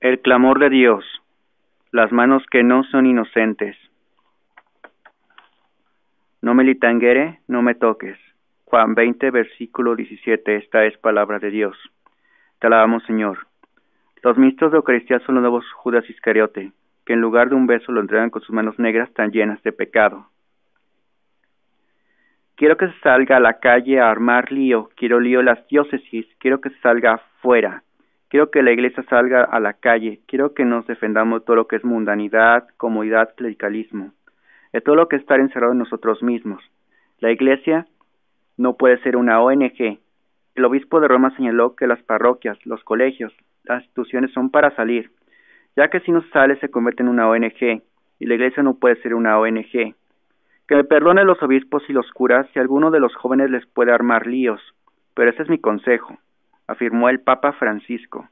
El clamor de Dios, las manos que no son inocentes. No me litanguere, no me toques. Juan 20, versículo 17, esta es palabra de Dios. Te alabamos, Señor. Los ministros de Eucaristía son los nuevos Judas Iscariote, que en lugar de un beso lo entregan con sus manos negras tan llenas de pecado. Quiero que se salga a la calle a armar lío, quiero lío en las diócesis, quiero que se salga afuera. Quiero que la iglesia salga a la calle, quiero que nos defendamos de todo lo que es mundanidad, comodidad, clericalismo, de todo lo que es estar encerrado en nosotros mismos. La iglesia no puede ser una ONG. El obispo de Roma señaló que las parroquias, los colegios, las instituciones son para salir, ya que si no sale se convierte en una ONG, y la iglesia no puede ser una ONG. Que me perdonen los obispos y los curas si alguno de los jóvenes les puede armar líos, pero ese es mi consejo, afirmó el Papa Francisco.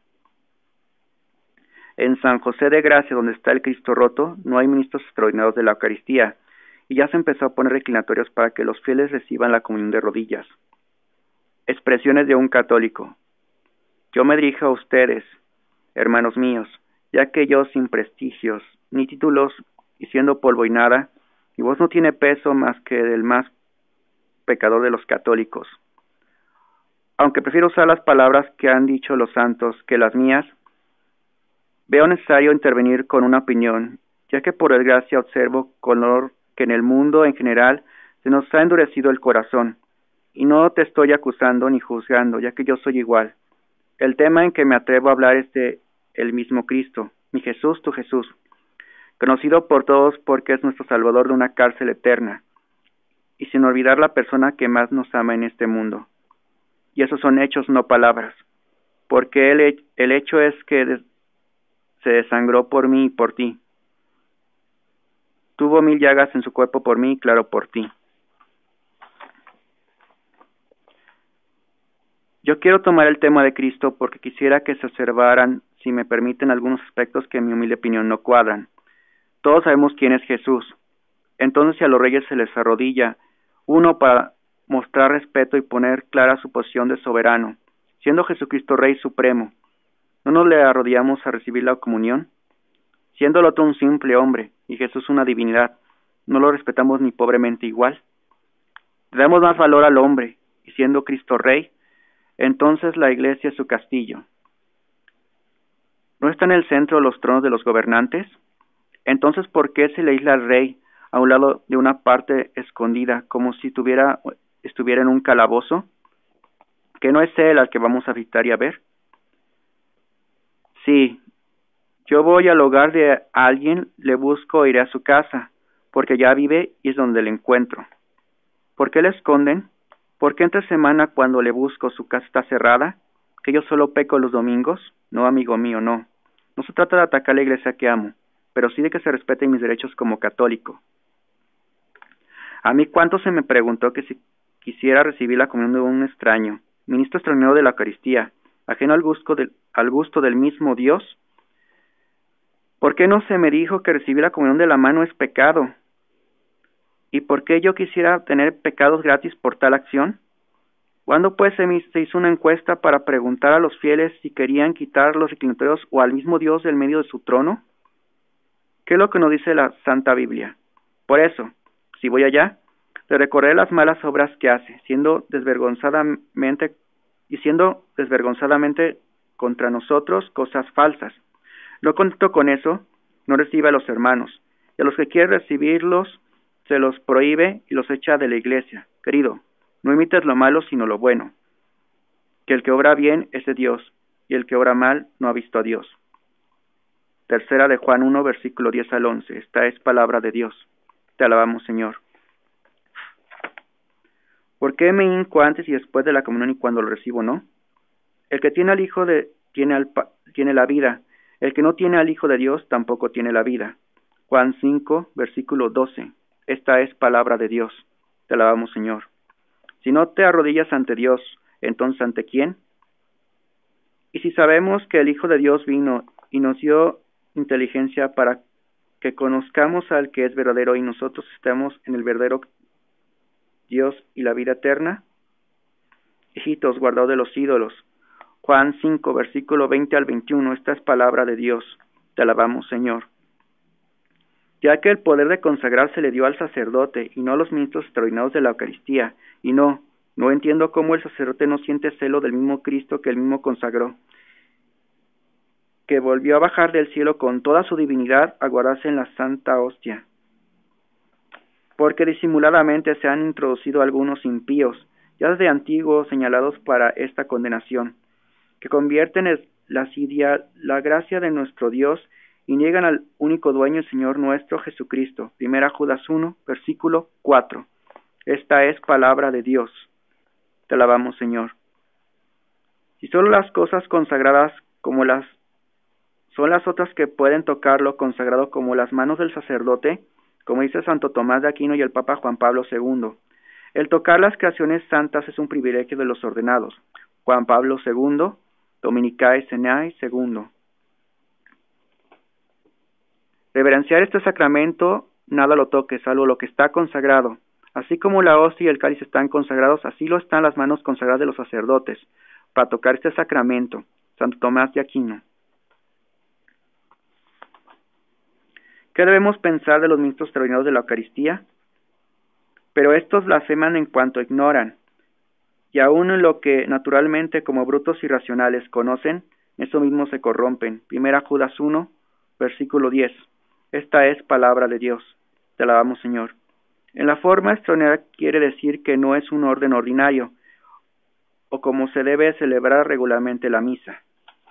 En San José de Gracia, donde está el Cristo roto, no hay ministros extraordinarios de la Eucaristía, y ya se empezó a poner reclinatorios para que los fieles reciban la comunión de rodillas. Expresiones de un católico. Yo me dirijo a ustedes, hermanos míos, ya que yo sin prestigios, ni títulos, y siendo polvo y nada, mi voz no tiene peso más que del más pecador de los católicos. Aunque prefiero usar las palabras que han dicho los santos que las mías, veo necesario intervenir con una opinión, ya que por desgracia observo con que en el mundo en general se nos ha endurecido el corazón, y no te estoy acusando ni juzgando, ya que yo soy igual. El tema en que me atrevo a hablar es de el mismo Cristo, mi Jesús, tu Jesús, conocido por todos porque es nuestro Salvador de una cárcel eterna, y sin olvidar la persona que más nos ama en este mundo. Y esos son hechos, no palabras, porque el hecho es que se desangró por mí y por ti. Tuvo 1000 llagas en su cuerpo por mí y claro por ti. Yo quiero tomar el tema de Cristo porque quisiera que se observaran, si me permiten, algunos aspectos que en mi humilde opinión no cuadran. Todos sabemos quién es Jesús. Entonces si a los reyes se les arrodilla, uno para mostrar respeto y poner clara su posición de soberano, siendo Jesucristo Rey Supremo, ¿no nos le arrodillamos a recibir la comunión? Siendo el otro un simple hombre y Jesús una divinidad, ¿no lo respetamos ni pobremente igual? Le damos más valor al hombre, y siendo Cristo Rey, entonces la iglesia es su castillo. ¿No está en el centro los tronos de los gobernantes? Entonces, ¿por qué se le aísla al rey a un lado de una parte escondida, como si estuviera en un calabozo? ¿Que no es él al que vamos a visitar y a ver? Sí, yo voy al hogar de alguien, le busco e iré a su casa, porque ya vive y es donde le encuentro. ¿Por qué le esconden? ¿Por qué entre semana cuando le busco su casa está cerrada? ¿Que yo solo peco los domingos? No, amigo mío, no. No se trata de atacar la iglesia que amo, pero sí de que se respeten mis derechos como católico. A mí cuánto se me preguntó que si quisiera recibir la comunión de un extraño, ministro extraordinario de la Eucaristía, ajeno al gusto del mismo Dios. ¿Por qué no se me dijo que recibir la comunión de la mano es pecado? ¿Y por qué yo quisiera tener pecados gratis por tal acción? ¿Cuándo pues se hizo una encuesta para preguntar a los fieles si querían quitar los reclinatorios o al mismo Dios del medio de su trono? ¿Qué es lo que nos dice la Santa Biblia? Por eso, si voy allá, le recorreré las malas obras que hace, siendo desvergonzadamente contra nosotros cosas falsas. No contento con eso, no recibe a los hermanos, y a los que quieren recibirlos, se los prohíbe y los echa de la iglesia. Querido, no imites lo malo, sino lo bueno. Que el que obra bien es de Dios, y el que obra mal no ha visto a Dios. Tercera de Juan 1, versículo 10 al 11. Esta es palabra de Dios. Te alabamos, Señor. ¿Por qué me hinco antes y después de la comunión y cuando lo recibo no? El que tiene al Hijo tiene la vida. El que no tiene al Hijo de Dios tampoco tiene la vida. Juan 5, versículo 12. Esta es palabra de Dios. Te alabamos, Señor. Si no te arrodillas ante Dios, entonces ¿ante quién? Y si sabemos que el Hijo de Dios vino y nos dio inteligencia para que conozcamos al que es verdadero y nosotros estamos en el verdadero Dios y la vida eterna. Hijitos, guardaos de los ídolos. Juan 5, versículo 20 al 21, esta es palabra de Dios. Te alabamos, Señor. Ya que el poder de consagrar se le dio al sacerdote y no a los ministros extraordinarios de la Eucaristía, y no entiendo cómo el sacerdote no siente celo del mismo Cristo que él mismo consagró, que volvió a bajar del cielo con toda su divinidad a guardarse en la santa hostia. Porque disimuladamente se han introducido algunos impíos, ya desde antiguo señalados para esta condenación, que convierten en lascivia la gracia de nuestro Dios y niegan al único dueño, el Señor nuestro Jesucristo. Primera Judas 1, versículo 4. Esta es palabra de Dios. Te alabamos, Señor. Si solo las cosas consagradas como son las otras que pueden tocar lo consagrado como las manos del sacerdote, como dice Santo Tomás de Aquino y el Papa Juan Pablo II. El tocar las creaciones santas es un privilegio de los ordenados. Juan Pablo II, Dominicae Senae II. Reverenciar este sacramento, nada lo toque, salvo lo que está consagrado. Así como la hostia y el cáliz están consagrados, así lo están las manos consagradas de los sacerdotes, para tocar este sacramento. Santo Tomás de Aquino. ¿Qué debemos pensar de los ministros extraordinarios de la Eucaristía? Pero estos blasfeman en cuanto ignoran, y aun en lo que naturalmente como brutos irracionales conocen, eso mismo se corrompen. Primera Judas 1, versículo 10. Esta es palabra de Dios. Te alabamos, Señor. En la forma extraordinaria quiere decir que no es un orden ordinario, o como se debe celebrar regularmente la misa,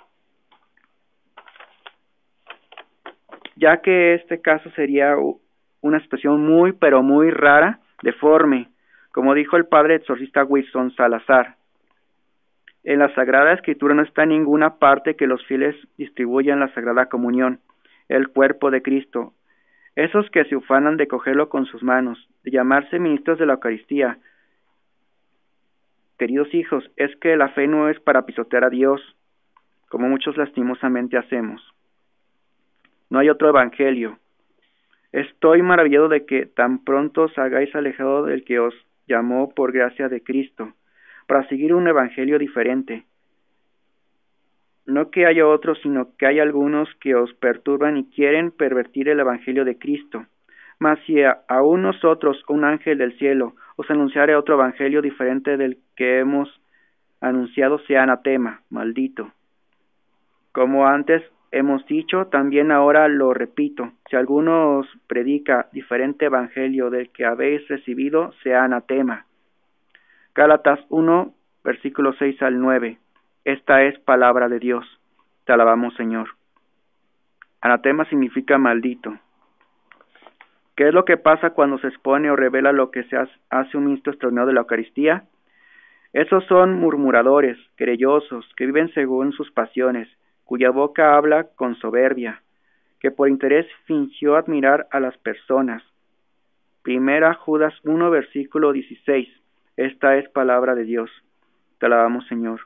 ya que este caso sería una expresión muy, pero muy rara, deforme, como dijo el padre exorcista Wilson Salazar. En la Sagrada Escritura no está en ninguna parte que los fieles distribuyan la Sagrada Comunión, el cuerpo de Cristo. Esos que se ufanan de cogerlo con sus manos, de llamarse ministros de la Eucaristía. Queridos hijos, es que la fe no es para pisotear a Dios, como muchos lastimosamente hacemos. No hay otro evangelio. Estoy maravillado de que tan pronto os hagáis alejado del que os llamó por gracia de Cristo, para seguir un evangelio diferente. No que haya otros, sino que hay algunos que os perturban y quieren pervertir el evangelio de Cristo. Mas si aún nosotros, un ángel del cielo, os anunciare otro evangelio diferente del que hemos anunciado, sea anatema, maldito. Como antes hemos dicho, también ahora lo repito, si alguno os predica diferente evangelio del que habéis recibido, sea anatema. Gálatas 1, versículos 6 al 9. Esta es palabra de Dios. Te alabamos, Señor. Anatema significa maldito. ¿Qué es lo que pasa cuando se expone o revela lo que se hace un ministro extraordinario de la Eucaristía? Esos son murmuradores, querellosos, que viven según sus pasiones, cuya boca habla con soberbia, que por interés fingió admirar a las personas. Primera Judas 1, versículo 16. Esta es palabra de Dios. Te alabamos, Señor.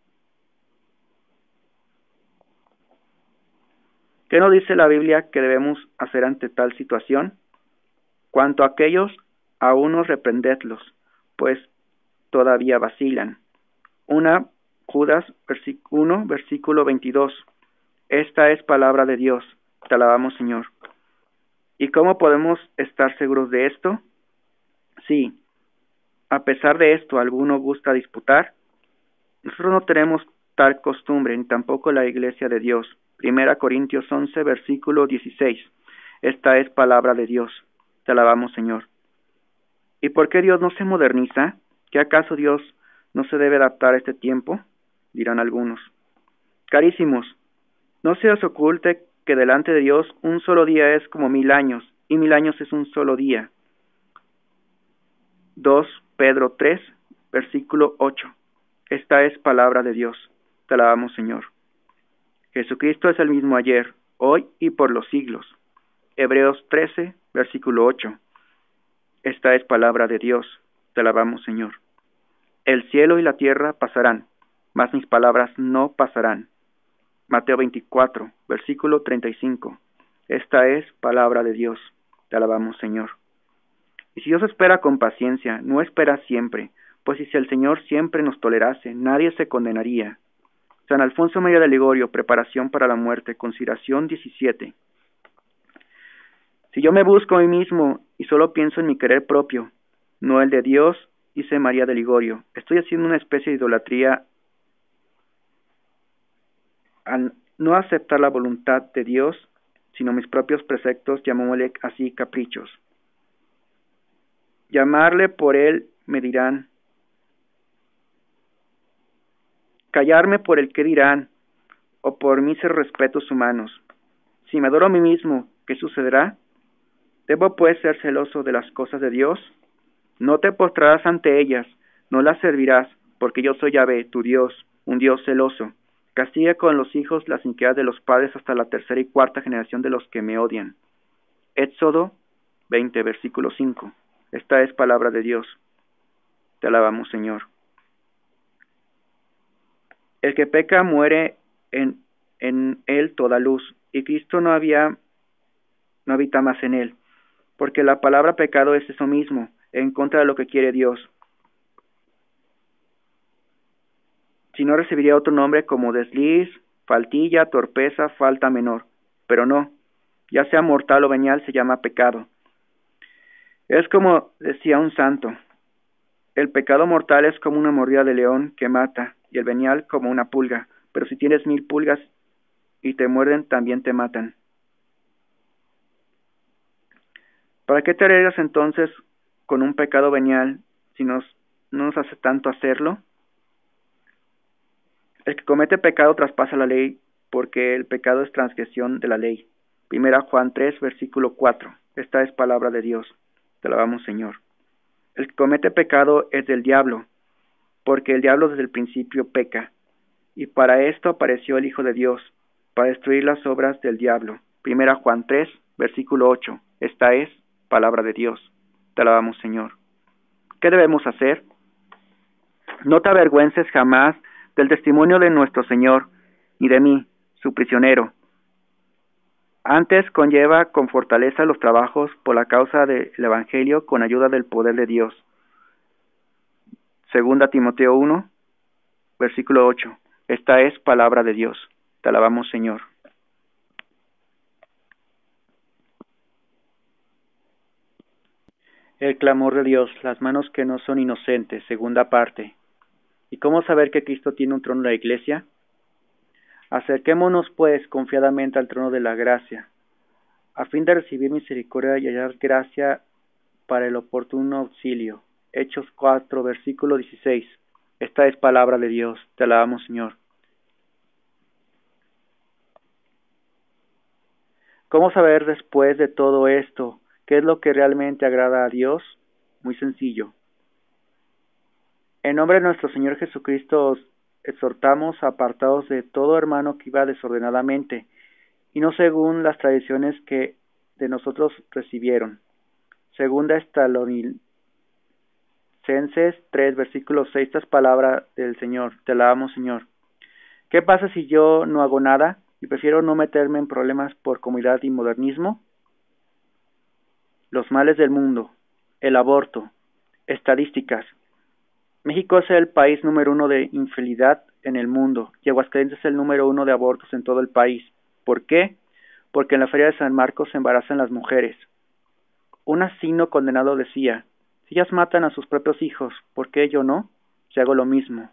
¿Qué nos dice la Biblia que debemos hacer ante tal situación? Cuanto a aquellos, a unos reprendedlos, pues todavía vacilan. Judas 1, versículo 22. Esta es palabra de Dios. Te alabamos, Señor. ¿Y cómo podemos estar seguros de esto? Sí, a pesar de esto, ¿alguno gusta disputar? Nosotros no tenemos tal costumbre, ni tampoco la Iglesia de Dios. Primera Corintios 11, versículo 16. Esta es palabra de Dios. Te alabamos, Señor. ¿Y por qué Dios no se moderniza? ¿Que acaso Dios no se debe adaptar a este tiempo? Dirán algunos. Carísimos, no se os oculte que delante de Dios un solo día es como 1000 años, y 1000 años es un solo día. 2 Pedro 3, versículo 8. Esta es palabra de Dios. Te alabamos, Señor. Jesucristo es el mismo ayer, hoy y por los siglos. Hebreos 13, versículo 8. Esta es palabra de Dios. Te alabamos, Señor. El cielo y la tierra pasarán, mas mis palabras no pasarán. Mateo 24, versículo 35. Esta es palabra de Dios. Te alabamos, Señor. Y si Dios espera con paciencia, no espera siempre, pues si el Señor siempre nos tolerase, nadie se condenaría. San Alfonso María de Ligorio, Preparación para la muerte, consideración 17. Si yo me busco a mí mismo y solo pienso en mi querer propio, no el de Dios, dice María de Ligorio, estoy haciendo una especie de idolatría al no aceptar la voluntad de Dios, sino mis propios preceptos, llamémosle así caprichos. Llamarle por él, me dirán. Callarme por el que dirán, o por mis respetos humanos. Si me adoro a mí mismo, ¿qué sucederá? ¿Debo pues ser celoso de las cosas de Dios? No te postrarás ante ellas, no las servirás, porque yo soy Yahvé, tu Dios, un Dios celoso. Castiga con los hijos las iniquidades de los padres hasta la tercera y cuarta generación de los que me odian. Éxodo 20, versículo 5. Esta es palabra de Dios. Te alabamos, Señor. El que peca muere en él toda luz, y Cristo no habita más en él, porque la palabra pecado es eso mismo, en contra de lo que quiere Dios. Si no recibiría otro nombre como desliz, faltilla, torpeza, falta menor, pero no, ya sea mortal o venial, se llama pecado. Es como decía un santo, el pecado mortal es como una mordida de león que mata, y el venial como una pulga, pero si tienes 1000 pulgas y te muerden, también te matan. ¿Para qué te arriesgas entonces con un pecado venial si no nos hace tanto hacerlo? El que comete pecado traspasa la ley, porque el pecado es transgresión de la ley. 1 Juan 3, versículo 4. Esta es palabra de Dios. Te alabamos, Señor. El que comete pecado es del diablo, porque el diablo desde el principio peca. Y para esto apareció el Hijo de Dios, para destruir las obras del diablo. 1 Juan 3, versículo 8. Esta es palabra de Dios. Te alabamos, Señor. ¿Qué debemos hacer? No te avergüences jamás del testimonio de nuestro Señor, ni de mí, su prisionero. Antes conlleva con fortaleza los trabajos por la causa del Evangelio con ayuda del poder de Dios. 2 Timoteo 1, versículo 8. Esta es palabra de Dios. Te alabamos, Señor. El clamor de Dios, las manos que no son inocentes, segunda parte. ¿Y cómo saber que Cristo tiene un trono en la iglesia? Acerquémonos, pues, confiadamente al trono de la gracia, a fin de recibir misericordia y hallar gracia para el oportuno auxilio. Hechos 4, versículo 16. Esta es palabra de Dios. Te alabamos, Señor. ¿Cómo saber después de todo esto qué es lo que realmente agrada a Dios? Muy sencillo. En nombre de nuestro Señor Jesucristo os exhortamos, apartados de todo hermano que iba desordenadamente, y no según las tradiciones que de nosotros recibieron. Segunda Tesalonicenses 3, versículo 6, esta es palabra del Señor. Te alabamos, Señor. ¿Qué pasa si yo no hago nada y prefiero no meterme en problemas por comodidad y modernismo? Los males del mundo, el aborto, estadísticas. México es el país número 1 de infidelidad en el mundo y Aguascalientes es el número 1 de abortos en todo el país. ¿Por qué? Porque en la feria de San Marcos se embarazan las mujeres. Un asesino condenado decía, si ellas matan a sus propios hijos, ¿por qué yo no? Si hago lo mismo.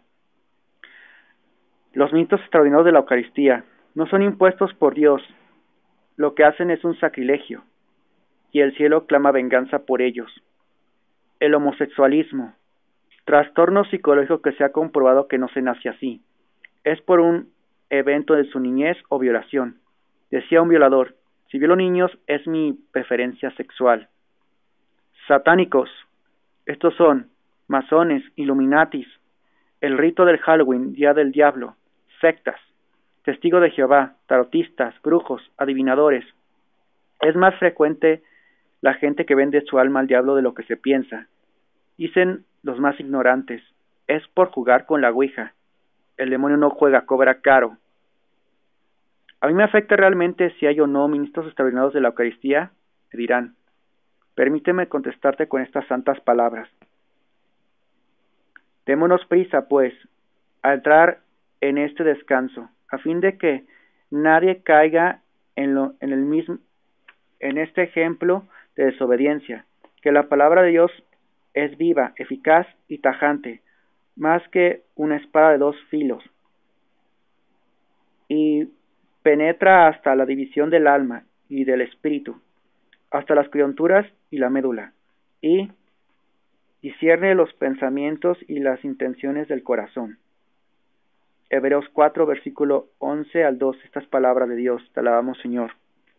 Los mitos extraordinarios de la Eucaristía no son impuestos por Dios. Lo que hacen es un sacrilegio, y el cielo clama venganza por ellos. El homosexualismo, trastorno psicológico que se ha comprobado que no se nace así. Es por un evento de su niñez o violación. Decía un violador, si violo niños es mi preferencia sexual. Satánicos, estos son masones, illuminatis, el rito del Halloween, día del diablo, sectas, testigos de Jehová, tarotistas, brujos, adivinadores. Es más frecuente la gente que vende su alma al diablo de lo que se piensa. Dicen los más ignorantes, es por jugar con la ouija. El demonio no juega, cobra caro. A mí me afecta realmente si hay o no ministros extraordinarios de la Eucaristía, me dirán. Permíteme contestarte con estas santas palabras. Démonos prisa, pues, a entrar en este descanso, a fin de que nadie caiga en este ejemplo de desobediencia, que la palabra de Dios es viva, eficaz y tajante, más que una espada de dos filos, y penetra hasta la división del alma y del espíritu, hasta las coyunturas y la médula, y discierne los pensamientos y las intenciones del corazón. Hebreos 4, versículo 11 al 12, estas palabras de Dios, te alabamos, Señor.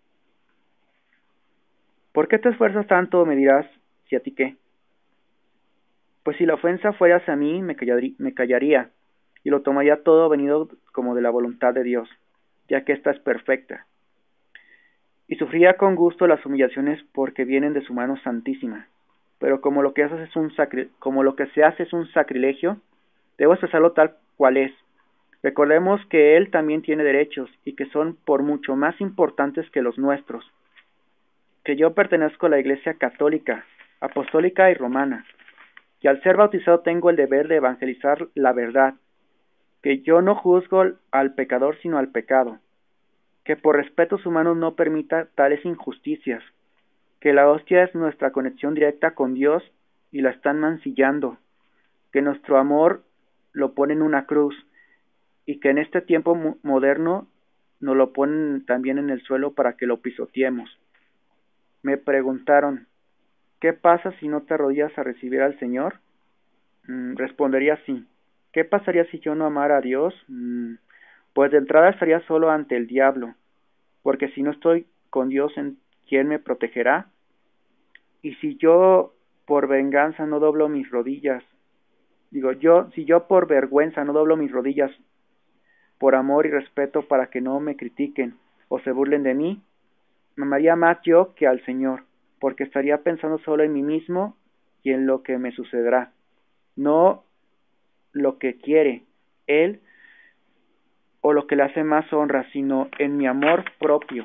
¿Por qué te esfuerzas tanto, me dirás, si a ti qué? Pues si la ofensa fuera hacia mí, me callaría, y lo tomaría todo venido como de la voluntad de Dios, ya que ésta es perfecta. Y sufría con gusto las humillaciones porque vienen de su mano santísima. Pero como lo que se hace es un sacrilegio, debo expresarlo tal cual es. Recordemos que Él también tiene derechos y que son por mucho más importantes que los nuestros. Que yo pertenezco a la Iglesia católica, apostólica y romana, que al ser bautizado tengo el deber de evangelizar la verdad, que yo no juzgo al pecador sino al pecado, que por respetos humanos no permita tales injusticias, que la hostia es nuestra conexión directa con Dios y la están mancillando, que nuestro amor lo pone en una cruz, y que en este tiempo moderno nos lo ponen también en el suelo para que lo pisoteemos. Me preguntaron, ¿qué pasa si no te arrodillas a recibir al Señor? Respondería así. ¿Qué pasaría si yo no amara a Dios? Pues de entrada estaría solo ante el diablo, porque si no estoy con Dios, ¿en quién me protegerá? Y si yo por venganza no doblo mis rodillas, si yo por vergüenza no doblo mis rodillas, por amor y respeto para que no me critiquen o se burlen de mí, me amaría más yo que al Señor, porque estaría pensando solo en mí mismo y en lo que me sucederá, no lo que quiere Él o lo que le hace más honra, sino en mi amor propio.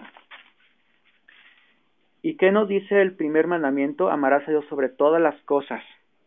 ¿Y qué nos dice el primer mandamiento? Amarás a Dios sobre todas las cosas.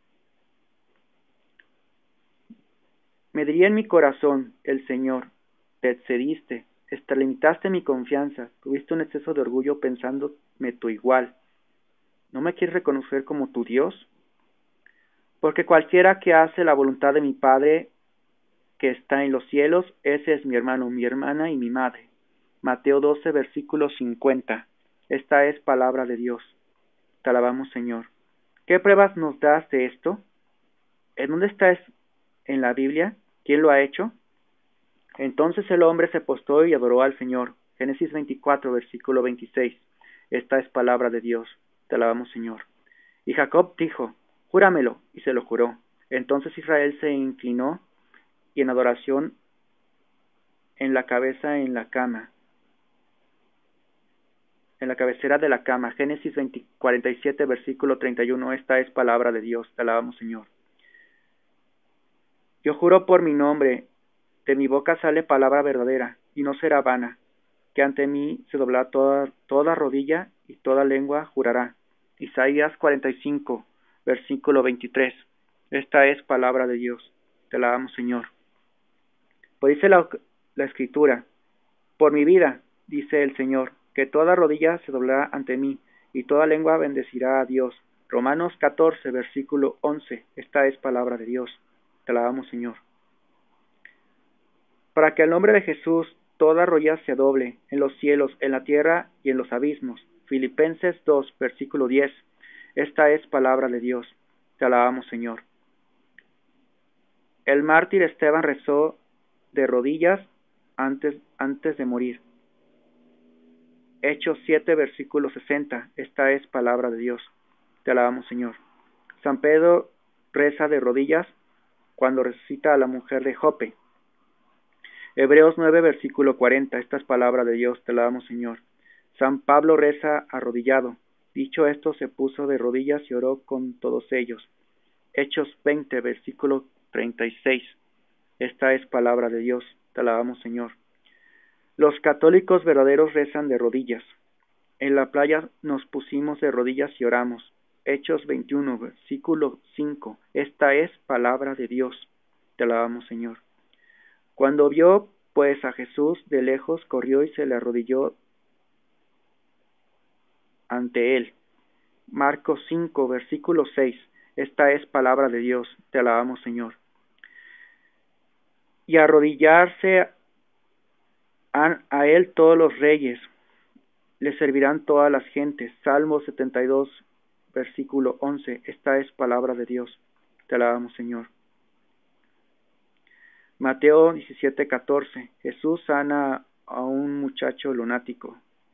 Me diría en mi corazón el Señor, te excediste, extralimitaste mi confianza, tuviste un exceso de orgullo pensándome tu igual. ¿No me quieres reconocer como tu Dios? Porque cualquiera que hace la voluntad de mi Padre que está en los cielos, ese es mi hermano, mi hermana y mi madre. Mateo 12, versículo 50. Esta es palabra de Dios. Te alabamos, Señor. ¿Qué pruebas nos das de esto? ¿En dónde está en la Biblia? ¿Quién lo ha hecho? Entonces el hombre se postró y adoró al Señor. Génesis 24, versículo 26. Esta es palabra de Dios. Te alabamos, Señor. Y Jacob dijo, júramelo, y se lo juró. Entonces Israel se inclinó y en adoración en la cabecera de la cama. Génesis 47, versículo 31. Esta es palabra de Dios. Te alabamos, Señor. Yo juro por mi nombre, de mi boca sale palabra verdadera, y no será vana, que ante mí se doblará toda rodilla y toda lengua jurará. Isaías 45, versículo 23. Esta es palabra de Dios. Te alabamos, Señor. Pues dice la Escritura, por mi vida, dice el Señor, que toda rodilla se doblará ante mí, y toda lengua bendecirá a Dios. Romanos 14, versículo 11. Esta es palabra de Dios. Te alabamos, Señor. Para que al nombre de Jesús toda rodilla se doble, en los cielos, en la tierra y en los abismos. Filipenses 2, versículo 10. Esta es palabra de Dios. Te alabamos, Señor. El mártir Esteban rezó de rodillas antes de morir. Hechos 7, versículo 60. Esta es palabra de Dios. Te alabamos, Señor. San Pedro reza de rodillas cuando resucita a la mujer de Jope. Hebreos 9, versículo 40. Esta es palabra de Dios. Te alabamos, Señor. San Pablo reza arrodillado. Dicho esto, se puso de rodillas y oró con todos ellos. Hechos 20, versículo 36. Esta es palabra de Dios. Te alabamos, Señor. Los católicos verdaderos rezan de rodillas. En la playa nos pusimos de rodillas y oramos. Hechos 21, versículo 5. Esta es palabra de Dios. Te alabamos, Señor. Cuando vio pues a Jesús de lejos, corrió y se le arrodilló ante él. Marcos 5, versículo 6. Esta es palabra de Dios. Te alabamos, Señor. Y arrodillarse a él todos los reyes, le servirán todas las gentes. Salmo 72, versículo 11. Esta es palabra de Dios. Te alabamos, Señor. Mateo 17, 14. Jesús sana a un muchacho lunático.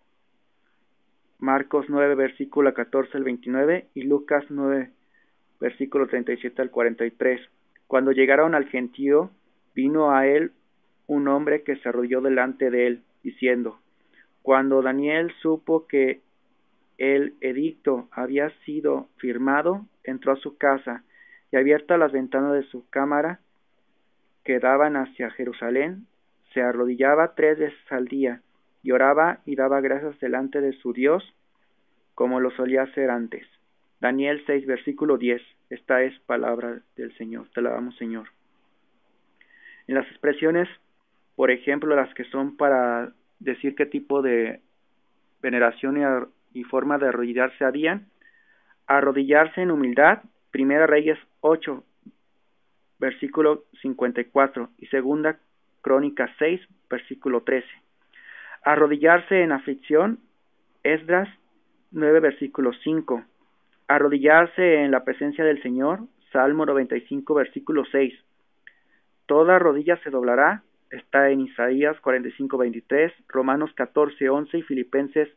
Marcos 9, versículo 14 al 29 y Lucas 9, versículo 37 al 43. Cuando llegaron al gentío, vino a él un hombre que se arrodilló delante de él, diciendo: Cuando Daniel supo que el edicto había sido firmado, entró a su casa, y abiertas las ventanas de su cámara que daban hacia Jerusalén, se arrodillaba 3 veces al día, y oraba y daba gracias delante de su Dios, como lo solía hacer antes. Daniel 6, versículo 10. Esta es palabra del Señor. Te alabamos, Señor. En las expresiones, por ejemplo, las que son para decir qué tipo de veneración y forma de arrodillarse habían: arrodillarse en humildad, Primera Reyes 8, versículo 54, y Segunda Crónicas 6, versículo 13. Arrodillarse en aflicción, Esdras 9, versículo 5. Arrodillarse en la presencia del Señor, Salmo 95, versículo 6. Toda rodilla se doblará, está en Isaías 45, 23, Romanos 14, 11 y Filipenses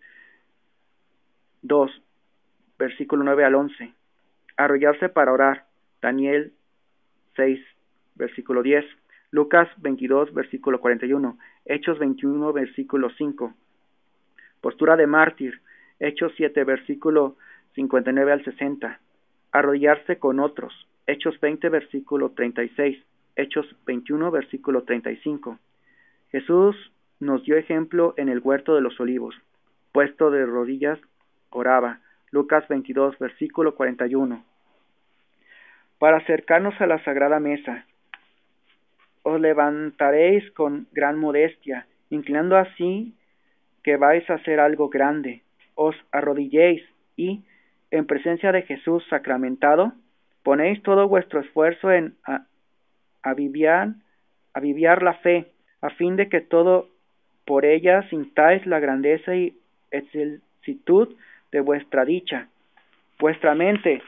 2, versículo 9 al 11. Arrodillarse para orar, Daniel 6, versículo 10, Lucas 22, versículo 41, Hechos 21, versículo 5. Postura de mártir, Hechos 7, versículo 59 al 60. Arrodillarse con otros, Hechos 20, versículo 36, Hechos 21, versículo 35. Jesús nos dio ejemplo en el huerto de los olivos. Puesto de rodillas, oraba, Lucas 22, versículo 41. Para acercarnos a la sagrada mesa, os levantaréis con gran modestia, inclinando así que vais a hacer algo grande. Os arrodilléis y, en presencia de Jesús sacramentado, ponéis todo vuestro esfuerzo en avivar la fe, a fin de que todo por ella sintáis la grandeza y excelsitud de vuestra dicha. Vuestra mente,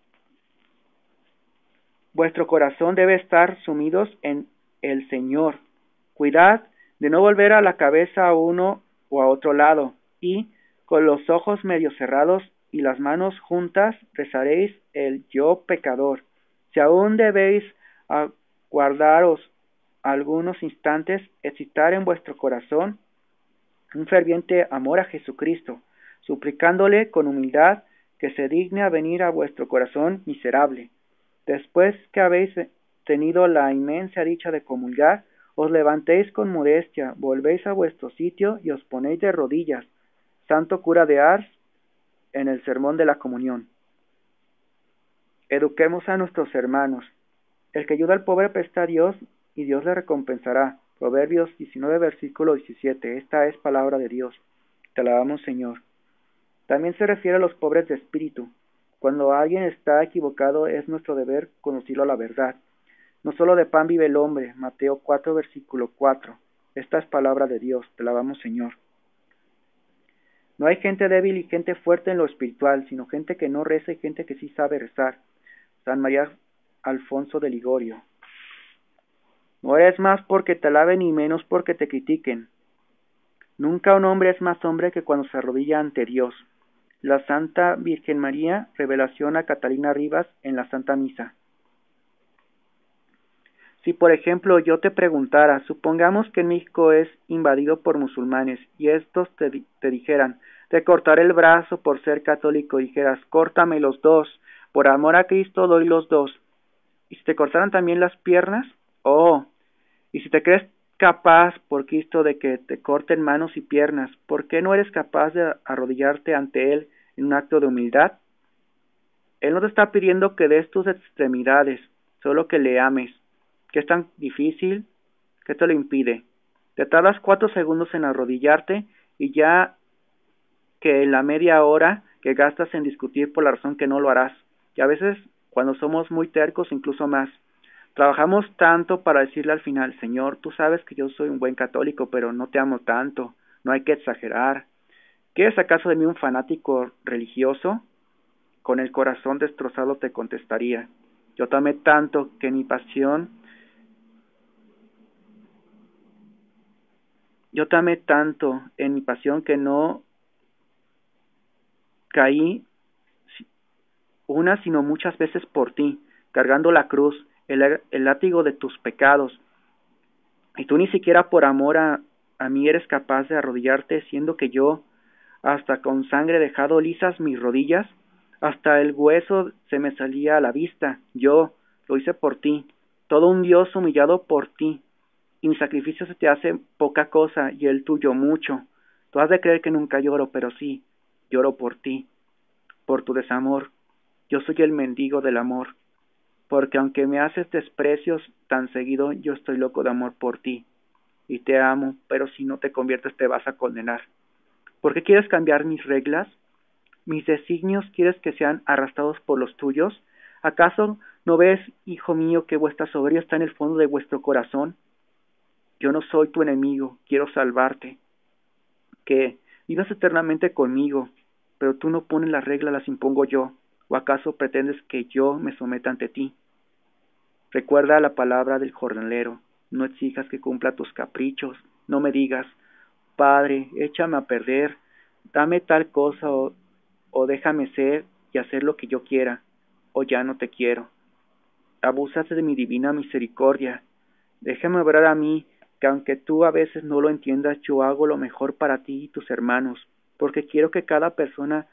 vuestro corazón debe estar sumidos en el Señor. Cuidad de no volver a la cabeza a uno o a otro lado, y, con los ojos medio cerrados y las manos juntas, rezaréis el yo pecador. Si aún debéis guardaros algunos instantes, excitar en vuestro corazón un ferviente amor a Jesucristo, suplicándole con humildad que se digne a venir a vuestro corazón miserable. Después que habéis tenido la inmensa dicha de comulgar, os levantéis con modestia, volvéis a vuestro sitio y os ponéis de rodillas. Santo cura de Ars, en el sermón de la comunión. Eduquemos a nuestros hermanos. El que ayuda al pobre presta a Dios, y Dios le recompensará. Proverbios 19, versículo 17. Esta es palabra de Dios. Te alabamos, Señor. También se refiere a los pobres de espíritu. Cuando alguien está equivocado, es nuestro deber conducirlo a la verdad. No solo de pan vive el hombre. Mateo 4, versículo 4. Esta es palabra de Dios. Te alabamos, Señor. No hay gente débil y gente fuerte en lo espiritual, sino gente que no reza y gente que sí sabe rezar. San María Alfonso de Ligorio. No eres más porque te alaben y menos porque te critiquen. Nunca un hombre es más hombre que cuando se arrodilla ante Dios. La Santa Virgen María, revelación a Catalina Rivas en la Santa Misa. Si por ejemplo yo te preguntara, supongamos que México es invadido por musulmanes y estos te dijeran, te cortaré el brazo por ser católico, y dijeras, córtame los dos, por amor a Cristo doy los dos. ¿Y si te cortaran también las piernas? Oh, y si te crees capaz por Cristo de que te corten manos y piernas, ¿por qué no eres capaz de arrodillarte ante Él en un acto de humildad? Él no te está pidiendo que des tus extremidades, solo que le ames. ¿Qué es tan difícil? ¿Qué te lo impide? Te tardas 4 segundos en arrodillarte y ya que en la media hora que gastas en discutir por la razón que no lo harás. Y a veces, cuando somos muy tercos, incluso más. Trabajamos tanto para decirle al final, Señor, tú sabes que yo soy un buen católico, pero no te amo tanto, no hay que exagerar. ¿Quieres acaso de mí un fanático religioso? Con el corazón destrozado te contestaría, yo te amé tanto que mi pasión, yo te amé tanto en mi pasión que no caí una sino muchas veces por ti, cargando la cruz, el látigo de tus pecados, y tú ni siquiera por amor a mí eres capaz de arrodillarte, siendo que yo, hasta con sangre dejado lisas mis rodillas, hasta el hueso se me salía a la vista, yo lo hice por ti, todo un Dios humillado por ti, y mi sacrificio se te hace poca cosa y el tuyo mucho. Tú has de creer que nunca lloro, pero sí, lloro por ti, por tu desamor. Yo soy el mendigo del amor, porque aunque me haces desprecios tan seguido, yo estoy loco de amor por ti, y te amo, pero si no te conviertes te vas a condenar. ¿Por qué quieres cambiar mis reglas? ¿Mis designios quieres que sean arrastrados por los tuyos? ¿Acaso no ves, hijo mío, que vuestra soberbia está en el fondo de vuestro corazón? Yo no soy tu enemigo, quiero salvarte. Que vivas eternamente conmigo, pero tú no pones las reglas, las impongo yo. ¿O acaso pretendes que yo me someta ante ti? Recuerda la palabra del jornalero, no exijas que cumpla tus caprichos, no me digas, Padre, échame a perder, dame tal cosa o déjame ser y hacer lo que yo quiera, o ya no te quiero. Abusas de mi divina misericordia, déjame obrar a mí, que aunque tú a veces no lo entiendas, yo hago lo mejor para ti y tus hermanos, porque quiero a cada persona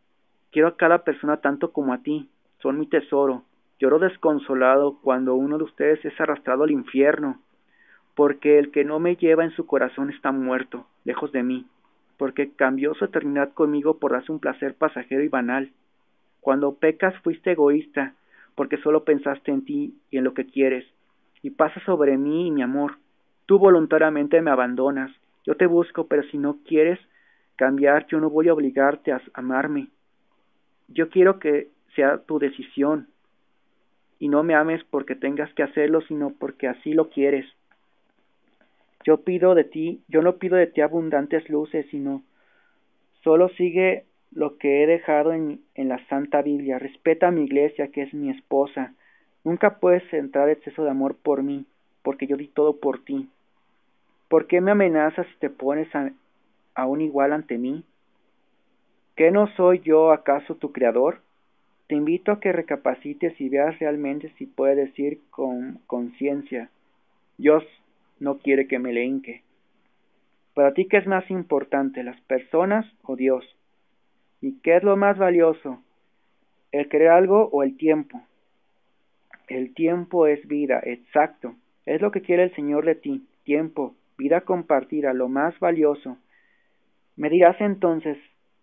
tanto como a ti, son mi tesoro. Lloro desconsolado cuando uno de ustedes es arrastrado al infierno, porque el que no me lleva en su corazón está muerto, lejos de mí, porque cambió su eternidad conmigo por darse un placer pasajero y banal. Cuando pecas fuiste egoísta, porque solo pensaste en ti y en lo que quieres, y pasas sobre mí y mi amor. Tú voluntariamente me abandonas, yo te busco, pero si no quieres cambiar, yo no voy a obligarte a amarme. Yo quiero que sea tu decisión, y no me ames porque tengas que hacerlo, sino porque así lo quieres. Yo no pido de ti abundantes luces, sino solo sigue lo que he dejado en la Santa Biblia. Respeta a mi iglesia, que es mi esposa. Nunca puedes entrar exceso de amor por mí, porque yo di todo por ti. ¿Por qué me amenazas si te pones aún igual ante mí? ¿Qué no soy yo acaso tu creador? Te invito a que recapacites y veas realmente si puedes decir con conciencia, Dios no quiere que me le hinque. Para ti, ¿qué es más importante, las personas o Dios? ¿Y qué es lo más valioso, el querer algo o el tiempo? El tiempo es vida, exacto. Es lo que quiere el Señor de ti, tiempo, vida compartida, lo más valioso. Me dirás entonces,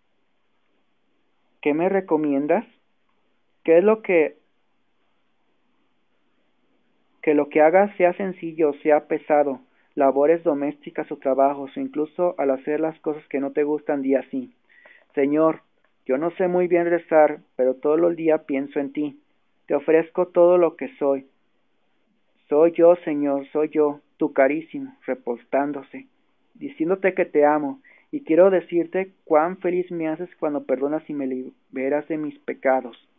¿qué me recomiendas? ¿Qué es que lo que hagas sea sencillo o sea pesado, labores domésticas o trabajos, o incluso al hacer las cosas que no te gustan día sí? Señor, yo no sé muy bien rezar, pero todo el día pienso en ti. Te ofrezco todo lo que soy. Soy yo, Señor, soy yo, tu carísimo, repostándose, diciéndote que te amo, y quiero decirte cuán feliz me haces cuando perdonas y me liberas de mis pecados.